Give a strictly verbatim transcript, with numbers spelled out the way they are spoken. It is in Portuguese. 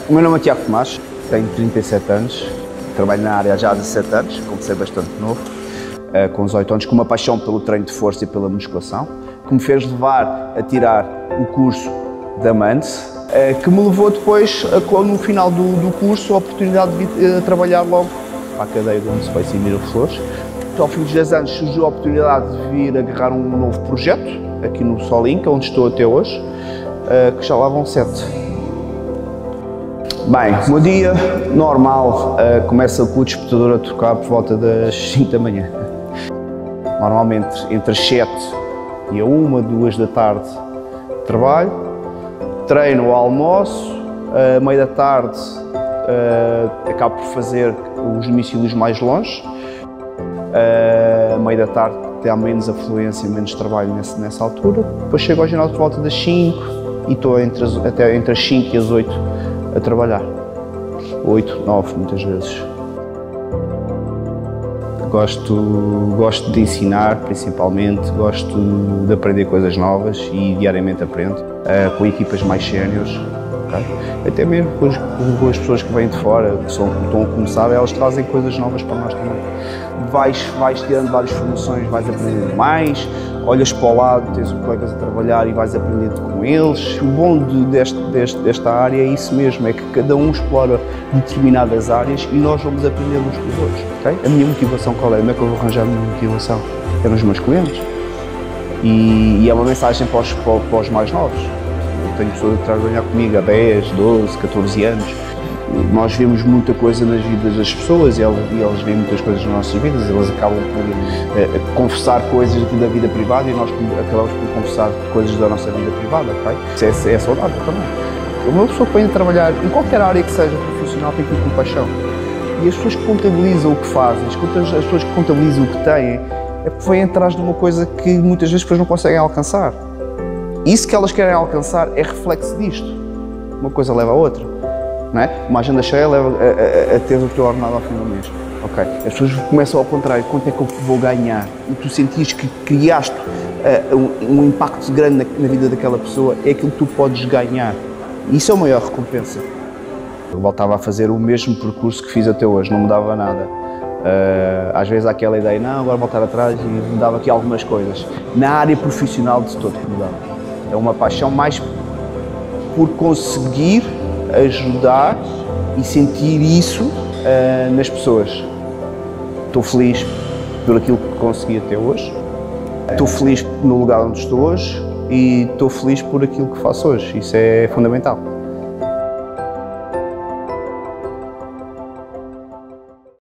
O meu nome é Tiago Tomás, tenho trinta e sete anos, trabalho na área já há dezassete anos, comecei bastante novo, com dezoito anos, com uma paixão pelo treino de força e pela musculação, que me fez levar a tirar o curso da Mandes, que me levou depois, no final do, do curso, a oportunidade de vir a trabalhar logo para a cadeia do Space em Miraflores. Ao fim dos dez anos surgiu a oportunidade de vir agarrar um novo projeto, aqui no Solinca, onde estou até hoje, que já lá vão sete. Bem, o meu dia normal uh, começa com o despertador a tocar por volta das cinco da manhã. Normalmente entre as sete e a uma, duas da tarde trabalho, treino ao almoço, uh, meio da tarde uh, acabo por fazer os domicílios mais longe, uh, meio da tarde tem menos afluência, menos trabalho nessa, nessa altura, depois chego ao ginásio por volta das cinco e estou entre as, até entre as cinco e as oito a trabalhar. oito, nove muitas vezes. Gosto, gosto de ensinar, principalmente, gosto de aprender coisas novas e diariamente aprendo, uh, com equipas mais séniores, okay? Até mesmo com, os, com as pessoas que vêm de fora, que, são, que estão a começar, elas trazem coisas novas para nós também. Vais, vais tirando várias formações, vais aprendendo mais, olhas para o lado, tens os colegas a trabalhar e vais aprendendo com eles. O bom de, deste, deste, desta área é isso mesmo, é que cada um explora determinadas áreas e nós vamos aprender uns com os outros. Okay? A minha motivação qual é? Como é que eu vou arranjar a minha motivação? É nos meus clientes. E, e é uma mensagem para os, para, para os mais novos. Eu tenho pessoas a trabalhar comigo há dez, doze, catorze anos. Nós vemos muita coisa nas vidas das pessoas e elas, e elas veem muitas coisas nas nossas vidas, elas acabam por eh, conversar coisas da vida privada e nós acabamos por conversar coisas da nossa vida privada, ok? Isso é, é saudável também. Uma pessoa que vem a trabalhar em qualquer área que seja profissional tem que ir com paixão. E as pessoas que contabilizam o que fazem, as pessoas que contabilizam o que têm, é porque vêm atrás de uma coisa que muitas vezes depois não conseguem alcançar. Isso que elas querem alcançar é reflexo disto. Uma coisa leva a outra. Não é? Uma agenda cheia leva a, a, a ter o teu ordenado ao fim do mês. Okay. As pessoas começam ao contrário, quanto é que eu vou ganhar? E tu sentias que criaste uh, um, um impacto grande na, na vida daquela pessoa, é aquilo que tu podes ganhar. E isso é a maior recompensa. Eu voltava a fazer o mesmo percurso que fiz até hoje, não mudava nada. Uh, às vezes há aquela ideia, não, agora voltar atrás e mudava aqui algumas coisas. Na área profissional de todo que mudava. É uma paixão mais por conseguir ajudar e sentir isso uh, nas pessoas. Estou feliz por aquilo que consegui até hoje, estou feliz no lugar onde estou hoje e estou feliz por aquilo que faço hoje. Isso é fundamental.